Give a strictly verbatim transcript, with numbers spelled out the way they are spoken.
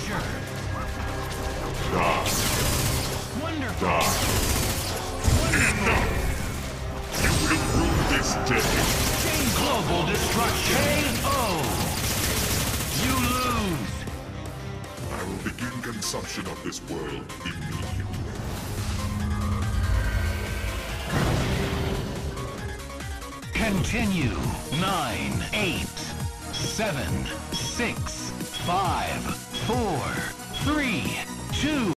Treasure. Die. Wonderful. Die. Wonderful. Enough! You will rue this day. Chain global destruction. K O. You lose. I will begin consumption of this world immediately. Continue. Nine, eight, seven, six, five, four, three, two.